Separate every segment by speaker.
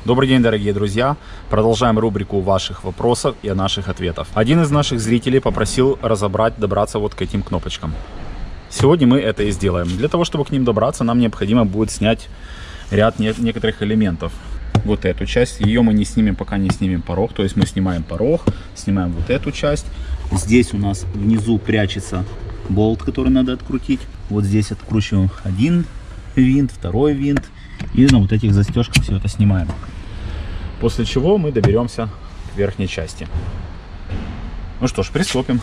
Speaker 1: Добрый день, дорогие друзья! Продолжаем рубрику ваших вопросов и наших ответов. Один из наших зрителей попросил добраться вот к этим кнопочкам. Сегодня мы это и сделаем. Для того, чтобы к ним добраться, нам необходимо будет снять ряд некоторых элементов. Вот эту часть, ее мы не снимем, пока не снимем порог. То есть мы снимаем порог, снимаем вот эту часть. Здесь у нас внизу прячется болт, который надо открутить. Вот здесь откручиваем один винт, второй винт. И на вот этих застежках все это снимаем. После чего мы доберемся к верхней части. Ну что ж, приступим.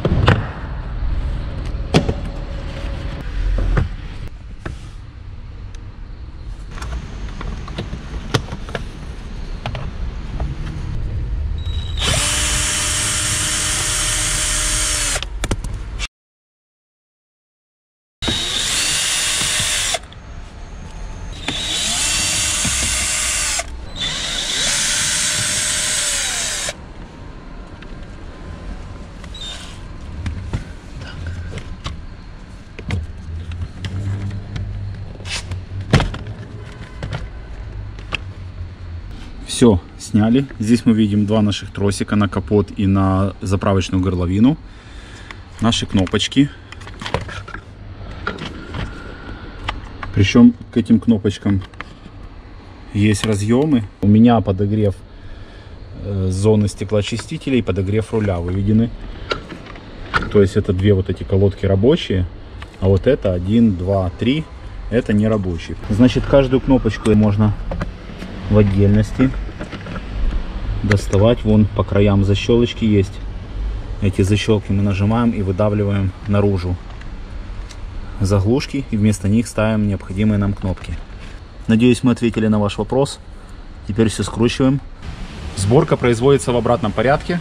Speaker 1: Все, сняли. Здесь мы видим два наших тросика на капот и на заправочную горловину. Наши кнопочки. Причем к этим кнопочкам есть разъемы. У меня подогрев зоны стеклоочистителей, подогрев руля выведены. То есть это две вот эти колодки рабочие, а вот это 1, 2, 3 это не рабочие. Значит, каждую кнопочку можно в отдельности доставать. Вон по краям защелочки есть. Эти защелки мы нажимаем и выдавливаем наружу заглушки, и вместо них ставим необходимые нам кнопки. Надеюсь, мы ответили на ваш вопрос. Теперь все скручиваем. Сборка производится в обратном порядке.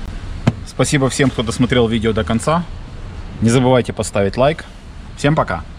Speaker 1: Спасибо всем, кто досмотрел видео до конца. Не забывайте поставить лайк. Всем пока!